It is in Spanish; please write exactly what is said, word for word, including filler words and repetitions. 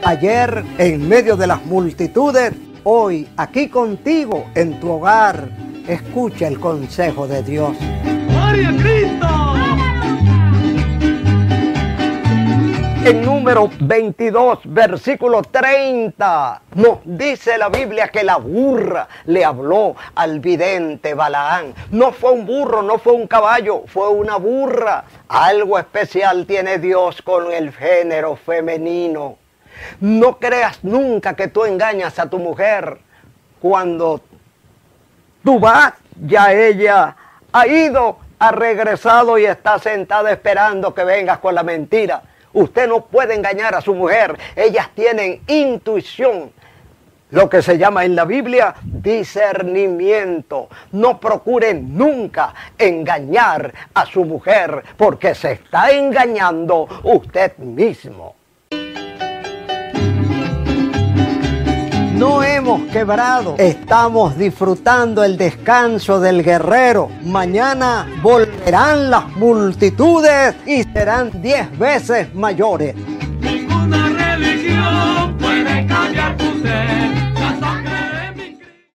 Ayer en medio de las multitudes, hoy aquí contigo en tu hogar. Escucha el consejo de Dios. ¡Gloria a Cristo! En número veintidós, versículo treinta, nos dice la Biblia que la burra le habló al vidente Balaán. No fue un burro, no fue un caballo, fue una burra. Algo especial tiene Dios con el género femenino. No creas nunca que tú engañas a tu mujer. Cuando tú vas, ya ella ha ido, ha regresado y está sentada esperando que vengas con la mentira. Usted no puede engañar a su mujer. Ellas tienen intuición, lo que se llama en la Biblia discernimiento. No procuren nunca engañar a su mujer, porque se está engañando usted mismo. No hemos quebrado, estamos disfrutando el descanso del guerrero. Mañana volverán las multitudes y serán diez veces mayores.